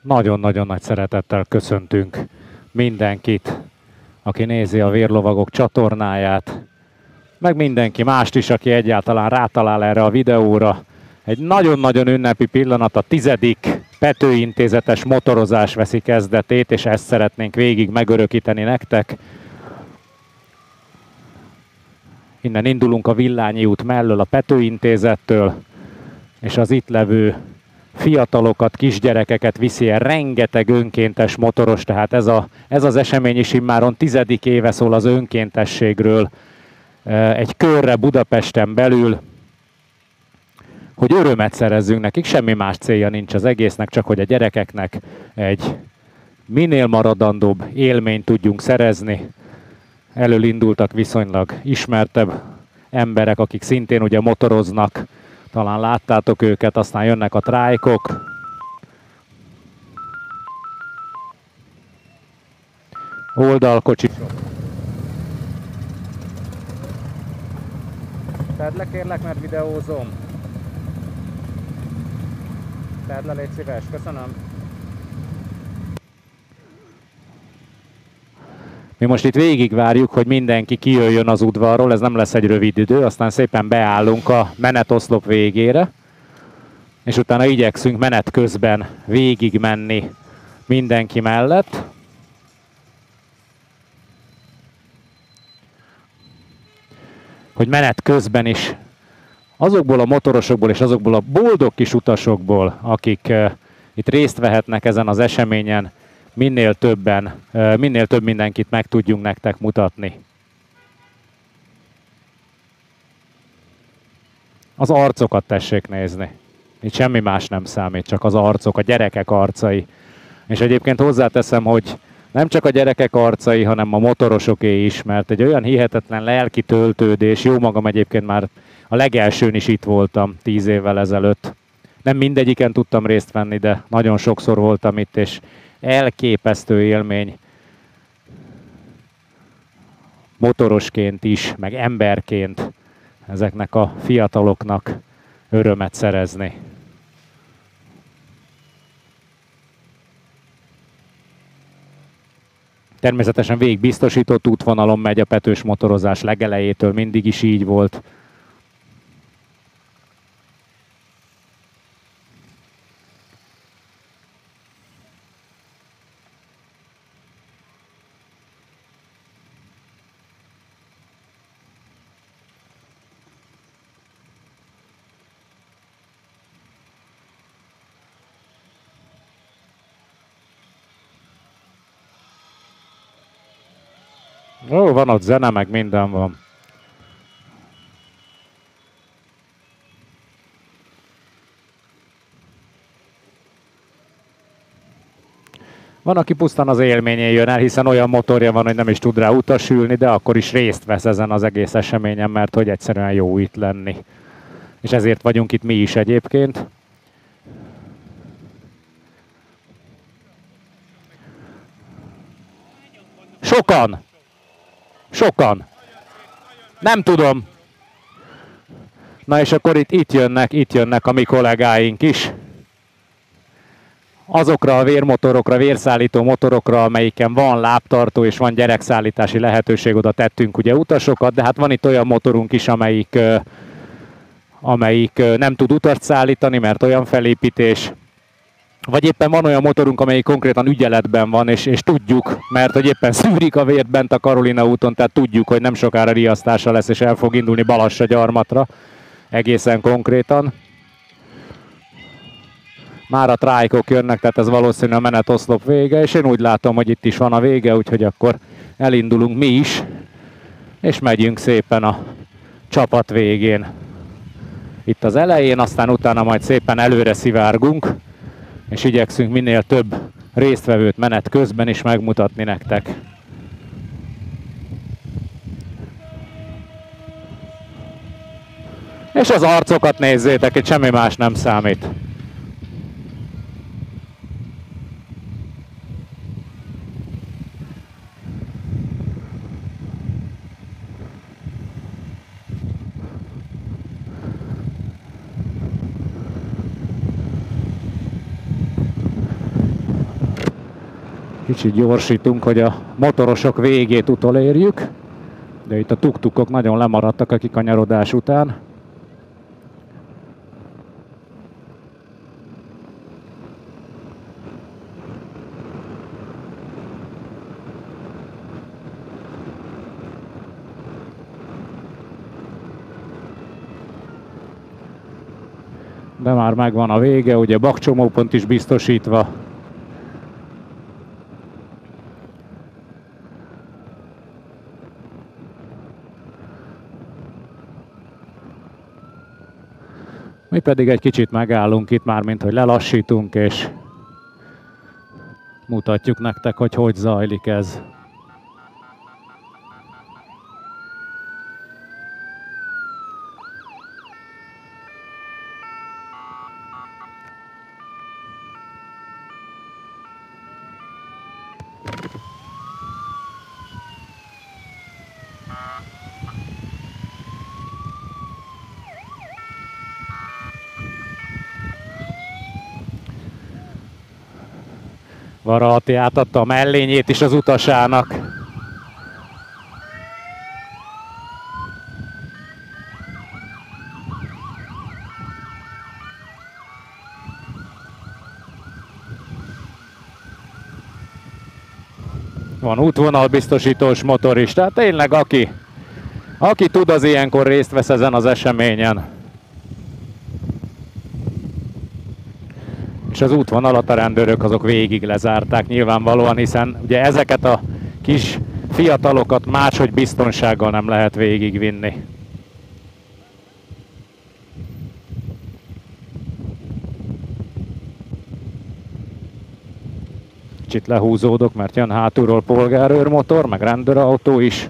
Nagyon-nagyon nagy szeretettel köszöntünk mindenkit, aki nézi a Vérlovagok csatornáját, meg mindenki mást is, aki egyáltalán rátalál erre a videóra. Egy nagyon-nagyon ünnepi pillanat, a 10. Petőintézetes motorozás veszi kezdetét, és ezt szeretnénk végig megörökíteni nektek. Innen indulunk a Villányi út mellől, a Petőintézettől, és az itt levő fiatalokat, kisgyerekeket viszi el rengeteg önkéntes motoros, tehát ez az esemény is immáron 10. éve szól az önkéntességről, egy körre Budapesten belül, hogy örömet szerezzünk nekik, semmi más célja nincs az egésznek, csak hogy a gyerekeknek egy minél maradandóbb élményt tudjunk szerezni. Elől indultak viszonylag ismertebb emberek, akik szintén ugye motoroznak, talán láttátok őket, aztán jönnek a trájkok. Oldalkocsisok. Tedd le kérlek, mert videózom. Tedd le, légy szíves, köszönöm. Mi most itt végigvárjuk, hogy mindenki kijöjjön az udvarról, ez nem lesz egy rövid idő, aztán szépen beállunk a menetoszlop végére, és utána igyekszünk menet közben végig menni mindenki mellett. Hogy menet közben is azokból a motorosokból és azokból a boldog kis utasokból, akik itt részt vehetnek ezen az eseményen, minél több mindenkit meg tudjunk nektek mutatni. Az arcokat tessék nézni. Itt semmi más nem számít, csak az arcok, a gyerekek arcai. És egyébként hozzáteszem, hogy nem csak a gyerekek arcai, hanem a motorosoké is, mert egy olyan hihetetlen lelki töltődés, jó magam egyébként már a legelsőn is itt voltam 10 évvel ezelőtt. Nem mindegyiken tudtam részt venni, de nagyon sokszor voltam itt, és elképesztő élmény motorosként is, meg emberként ezeknek a fiataloknak örömet szerezni. Természetesen végig biztosított útvonalon megy a petős motorozás legelejétől, mindig is így volt. Ó, van ott zene, meg minden van. Van, aki pusztán az élményén jön el, hiszen olyan motorja van, hogy nem is tud rá utasülni, de akkor is részt vesz ezen az egész eseményen, mert hogy egyszerűen jó itt lenni. És ezért vagyunk itt mi is egyébként. Sokan! Sokan! Nem tudom. Na és akkor itt jönnek a mi kollégáink is. Azokra a vérmotorokra, vérszállító motorokra, amelyiken van lábtartó és van gyerekszállítási lehetőség, oda tettünk ugye utasokat, de hát van itt olyan motorunk is, amelyik nem tud utast szállítani, mert olyan felépítés. Vagy éppen van olyan motorunk, amelyik konkrétan ügyeletben van, és tudjuk, mert hogy éppen szűrik a vért bent a Karolina úton, tehát tudjuk, hogy nem sokára riasztása lesz, és el fog indulni Balassa-Gyarmatra, egészen konkrétan. Már a trájkok jönnek, tehát ez valószínűleg a menetoszlop vége, és én úgy látom, hogy itt is van a vége, úgyhogy akkor elindulunk mi is, és megyünk szépen a csapat végén. Itt az elején, aztán utána majd szépen előre szivárgunk, és igyekszünk minél több résztvevőt menet közben is megmutatni nektek. És az arcokat nézzétek, itt semmi más nem számít. Kicsit gyorsítunk, hogy a motorosok végét utolérjük, de itt a tuktukok nagyon lemaradtak a kikanyarodás után. De már megvan a vége, ugye bakcsomópont is biztosítva. Mi pedig egy kicsit megállunk itt már, mint hogy lelassítunk, és mutatjuk nektek, hogy hogy zajlik ez. Varahati átadta a mellényét is az utasának. Van útvonalbiztosítós motor is, tehát tényleg aki tud, az ilyenkor részt vesz ezen az eseményen. És az útvonalat a rendőrök azok végig lezárták nyilvánvalóan, hiszen ugye ezeket a kis fiatalokat máshogy biztonsággal nem lehet végigvinni. Kicsit lehúzódok, mert jön hátulról polgárőrmotor, meg rendőrautó is.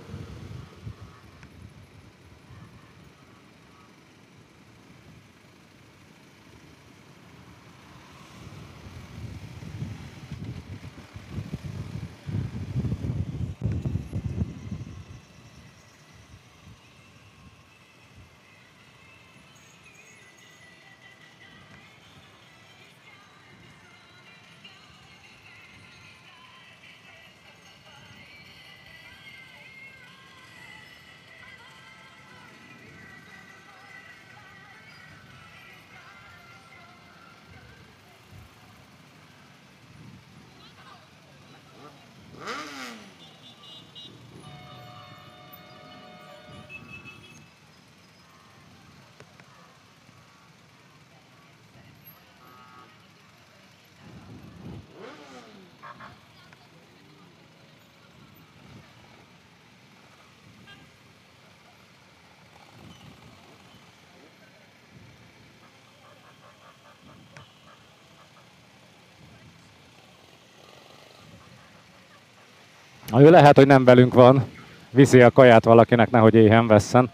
Ő lehet, hogy nem velünk van, viszi a kaját valakinek, nehogy éhen vesszen.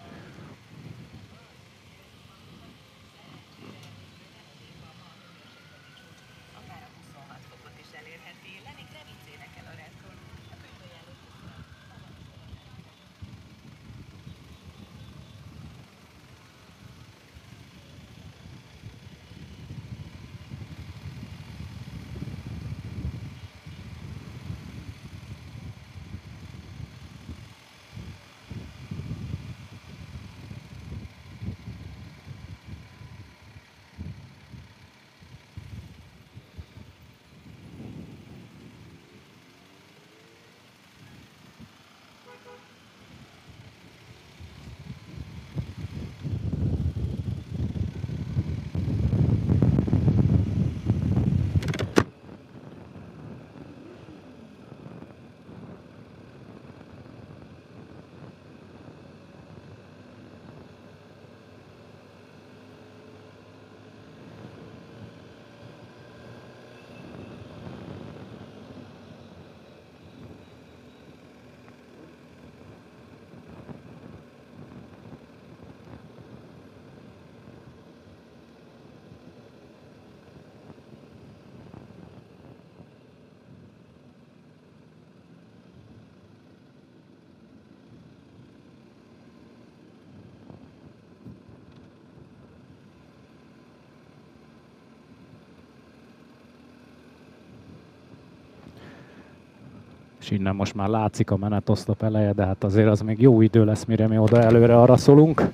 És innen most már látszik a menetoszlop eleje, de hát azért az még jó idő lesz, mire mi oda előre arra szólunk.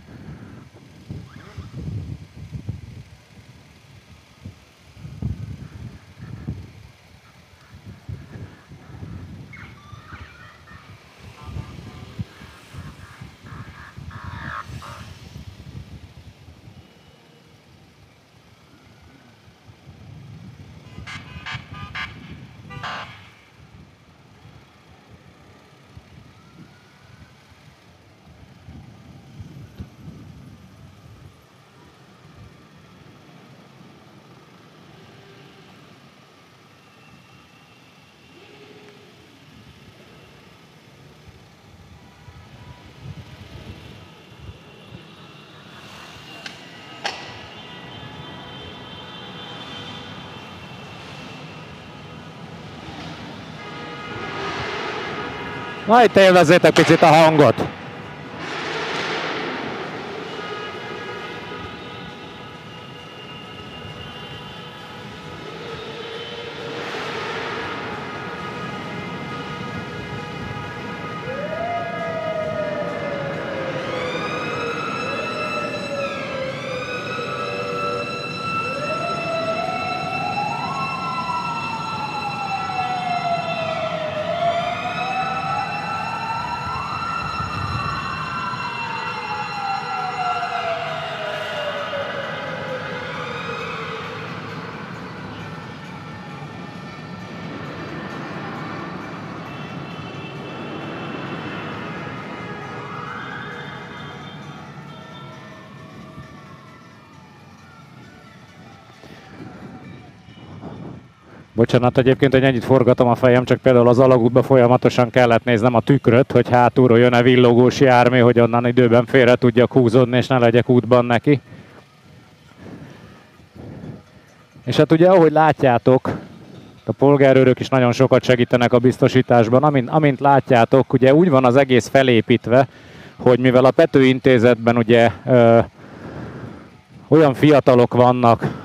Na itt élvezzétek picit a hangot! Bocsánat egyébként, hogy ennyit forgatom a fejem, csak például az alagútba folyamatosan kellett néznem a tükröt, hogy hátulról jön-e villogós jármű, hogy onnan időben félre tudjak húzódni, és ne legyek útban neki. És hát ugye, ahogy látjátok, a polgárőrök is nagyon sokat segítenek a biztosításban. Amint látjátok, ugye úgy van az egész felépítve, hogy mivel a Pető Intézetben ugye olyan fiatalok vannak,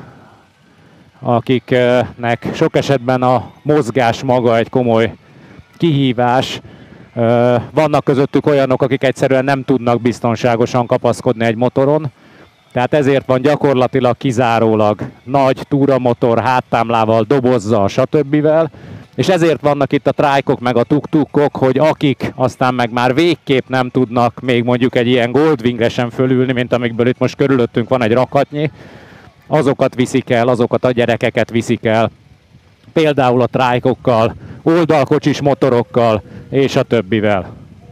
akiknek sok esetben a mozgás maga egy komoly kihívás. Vannak közöttük olyanok, akik egyszerűen nem tudnak biztonságosan kapaszkodni egy motoron, tehát ezért van gyakorlatilag kizárólag nagy túramotor, háttámlával, dobozzal, stb. És ezért vannak itt a trájkok meg a tuk-tukok, hogy akik aztán meg már végképp nem tudnak még mondjuk egy ilyen Goldwingre sem fölülni, mint amikből itt most körülöttünk van egy rakatnyi, azokat viszik el, azokat a gyerekeket viszik el, például a trájkokkal, oldalkocsis motorokkal és a többivel.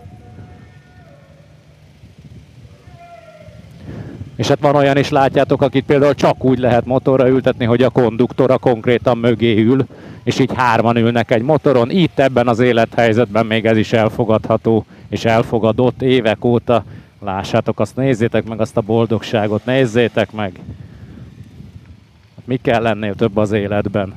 És hát van olyan is, látjátok, akit például csak úgy lehet motorra ültetni, hogy a konduktora konkrétan mögé ül, és így hárman ülnek egy motoron. Itt ebben az élethelyzetben még ez is elfogadható, és elfogadott évek óta. Lássátok, azt nézzétek meg, azt a boldogságot, nézzétek meg! Mi kell lennél több az életben?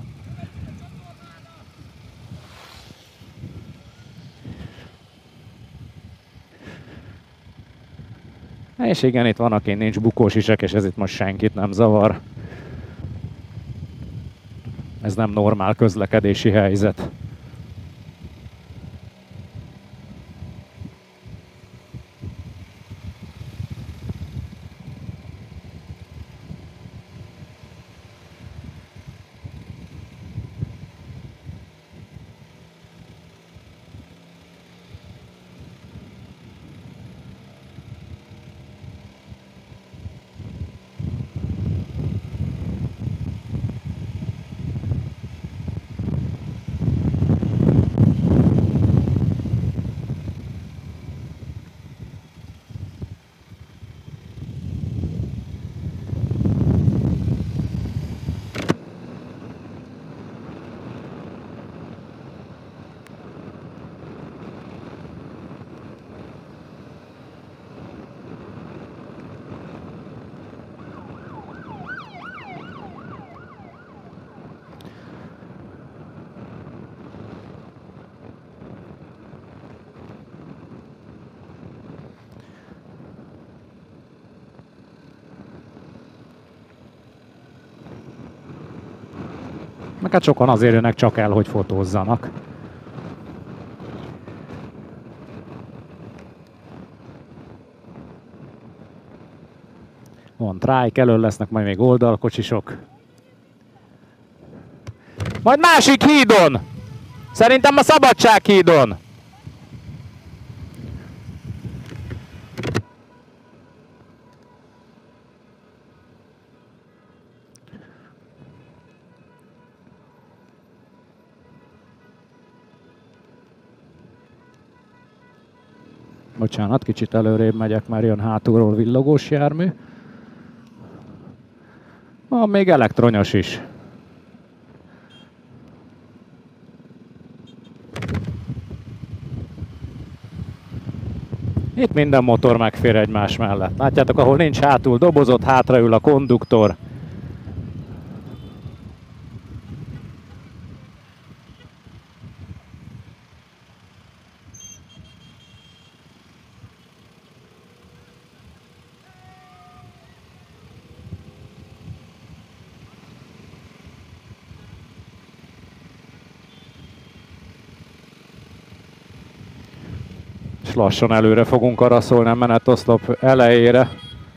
És igen, itt van, aki nincs bukós isek, és ez itt most senkit nem zavar. Ez nem normál közlekedési helyzet. Meg hát sokan azért jönnek csak el, hogy fotózzanak. Van trike, elől lesznek majd még oldalkocsisok. Majd másik hídon! Szerintem a Szabadsághídon! Bocsánat, kicsit előrébb megyek, már jön hátulról villogós jármű. Van még elektronyos is. Itt minden motor megfér egymás mellett. Látjátok, ahol nincs hátul dobozot, hátraül a konduktor. És lassan előre fogunk araszolni a menetoszlop elejére.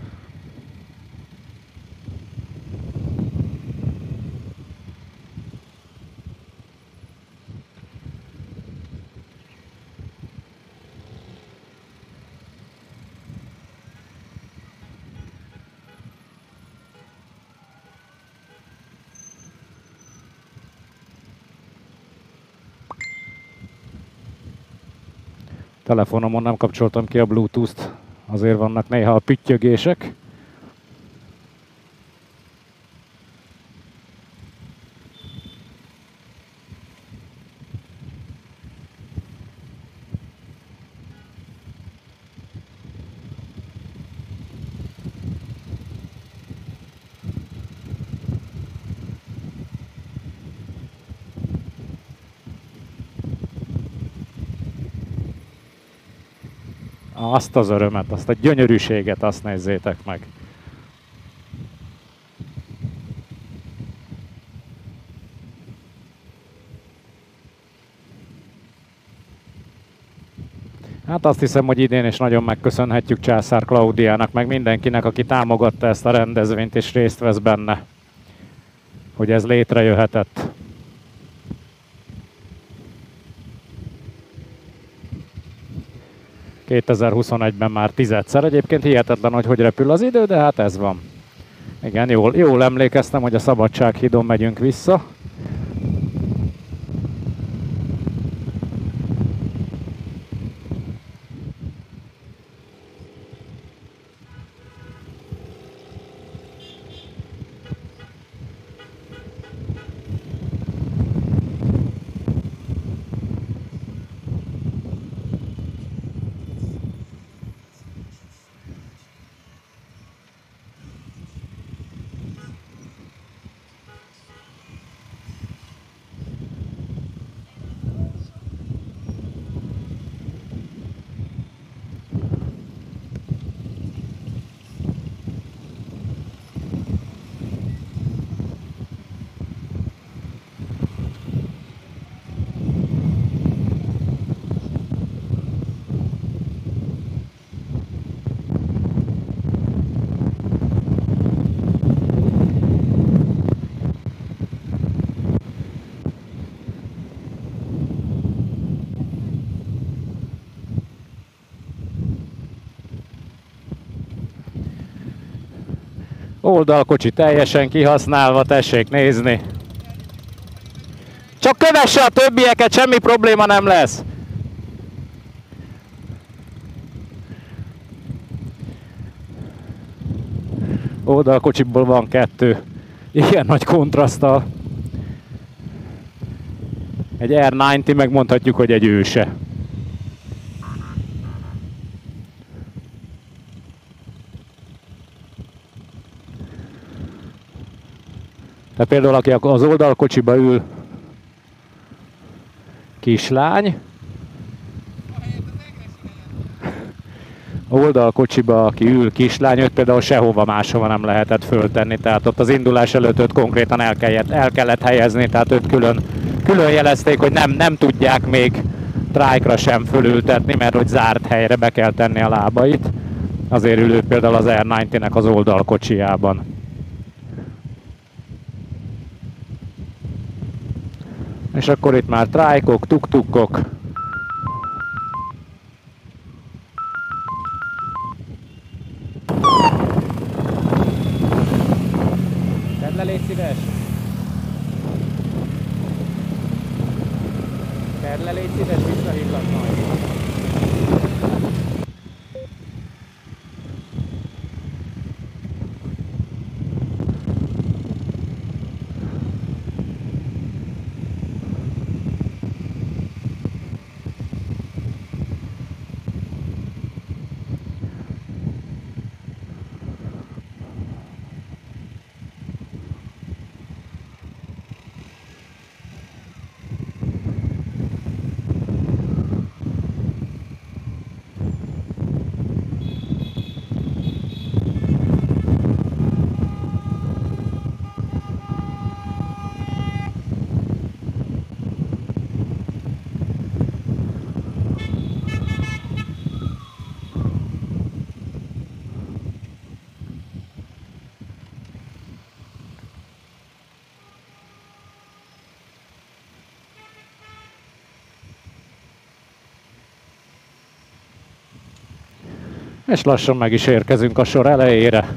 Telefonomon nem kapcsoltam ki a Bluetooth-t, azért vannak néha a püttyögések. Azt az örömet, azt a gyönyörűséget, azt nézzétek meg. Hát azt hiszem, hogy idén is nagyon megköszönhetjük Császár Klaudiának, meg mindenkinek, aki támogatta ezt a rendezvényt és részt vesz benne, hogy ez létrejöhetett. ...2021-ben már 10-szer. Egyébként hihetetlen, hogy repül az idő, de hát ez van. Igen, jól emlékeztem, hogy a Szabadsághídon megyünk vissza. Oldalkocsi teljesen kihasználva, tessék nézni. Csak kövesse a többieket, semmi probléma nem lesz. Oldalkocsiból van 2. Igen nagy kontraszttal. Egy R90, megmondhatjuk, hogy egy őse. Tehát például, aki az oldalkocsiba ül, kislány. A oldalkocsiba, aki ül, kislány, őt például sehova máshova nem lehetett föltenni. Tehát ott az indulás előtt őt konkrétan el kellett helyezni, tehát őt külön jelezték, hogy nem tudják még trike-ra sem fölültetni, mert hogy zárt helyre be kell tenni a lábait. Azért ülő például az R90-nek az oldalkocsijában. És akkor itt már trájkok, tuk-tukok. Tedd le, légy szíves! Tedd le, légy szíves, visszahívlak majd. És lassan meg is érkezünk a sor elejére.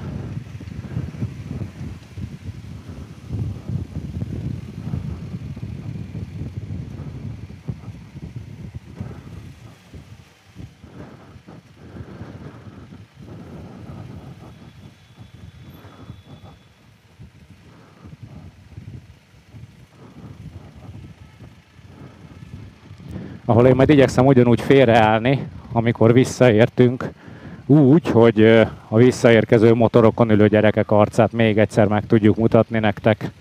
Ahol én majd igyekszem ugyanúgy félreállni, amikor visszaértünk, úgy, hogy a visszaérkező motorokon ülő gyerekek arcát még egyszer meg tudjuk mutatni nektek.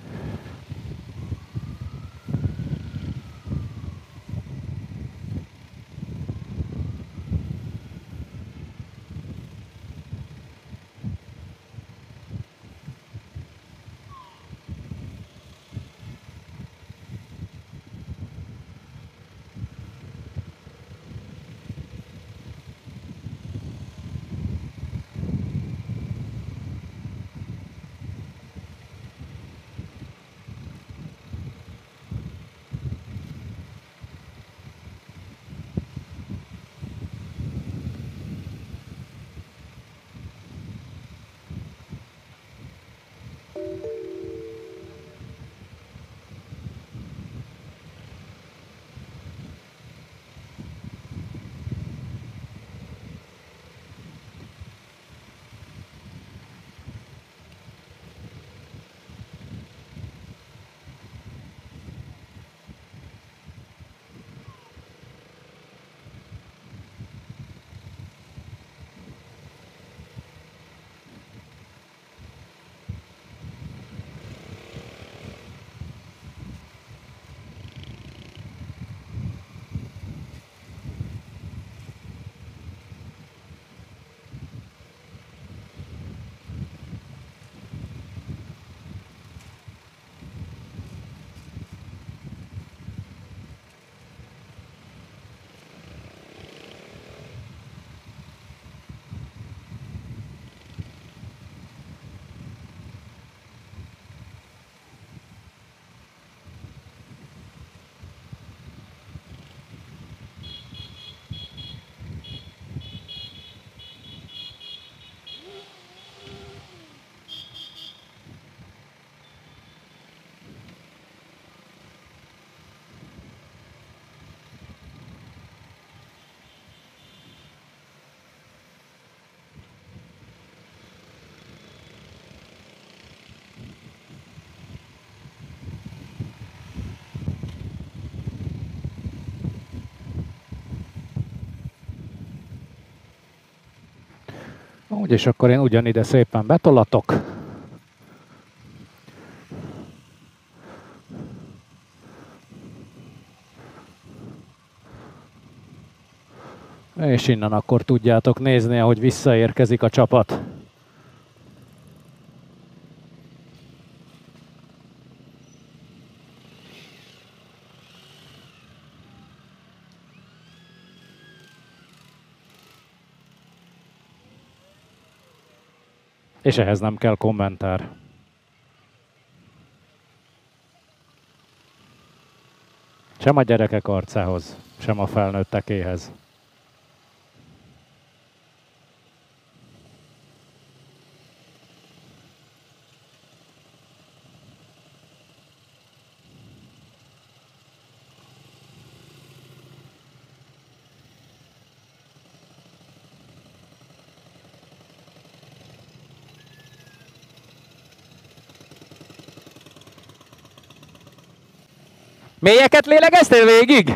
Úgy, és akkor én ugyanide szépen betolatok. És innen akkor tudjátok nézni, ahogy visszaérkezik a csapat. És ehhez nem kell kommentár. Sem a gyerekek arcához, sem a felnőttekéhez. Mélyeket lélegeztél végig?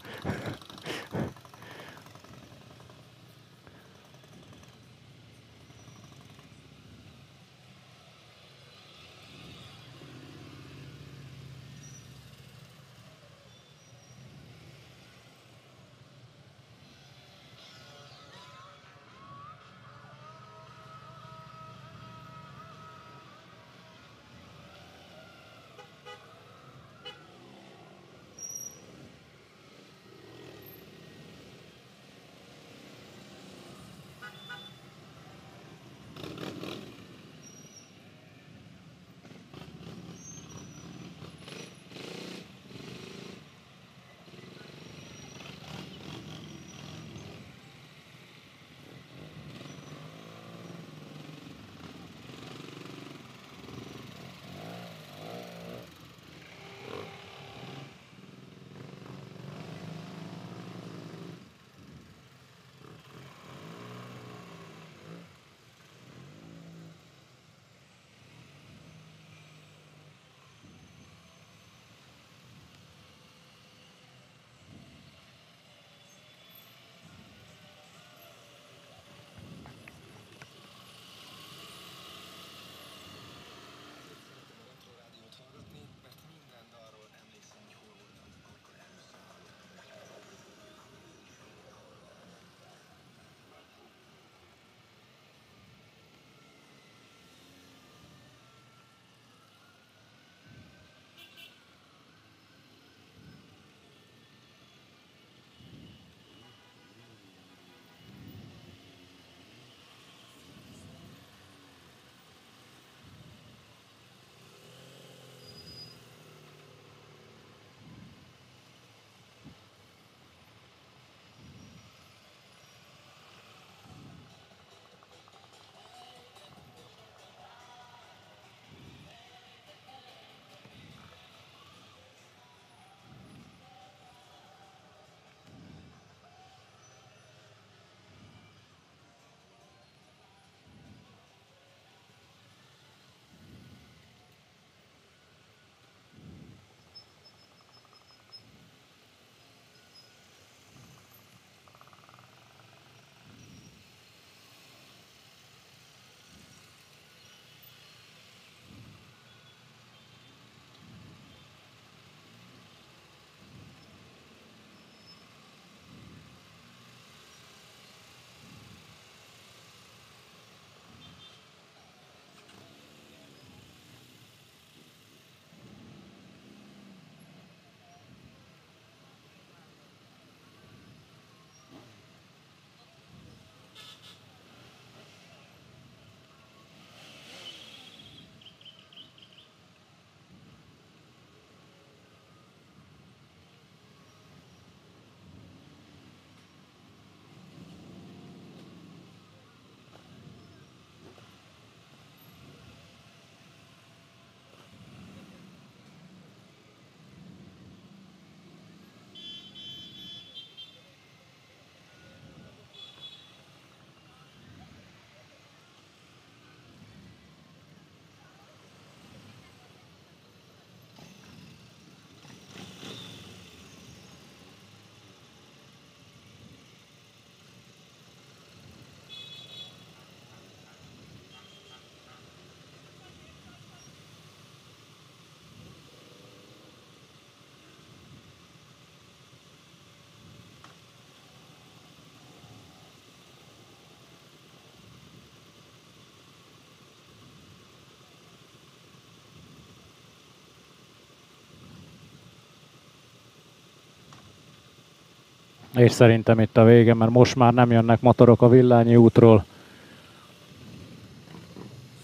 És szerintem itt a vége, mert most már nem jönnek motorok a Villányi útról.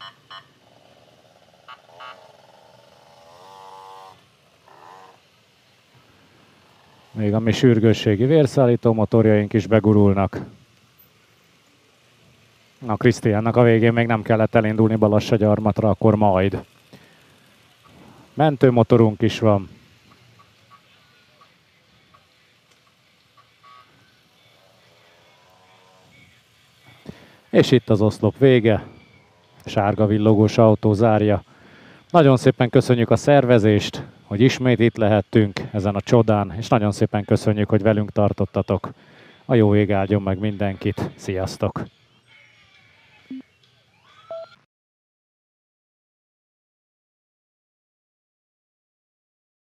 Még a mi sürgősségi vérszállító motorjaink is begurulnak. A Krisztiánnak a végén még nem kellett elindulni Balassagyarmatra, akkor majd. Mentőmotorunk is van. És itt az oszlop vége. Sárga villogós autó zárja. Nagyon szépen köszönjük a szervezést, hogy ismét itt lehettünk ezen a csodán, és nagyon szépen köszönjük, hogy velünk tartottatok. A jó ég áldjon meg mindenkit. Sziasztok!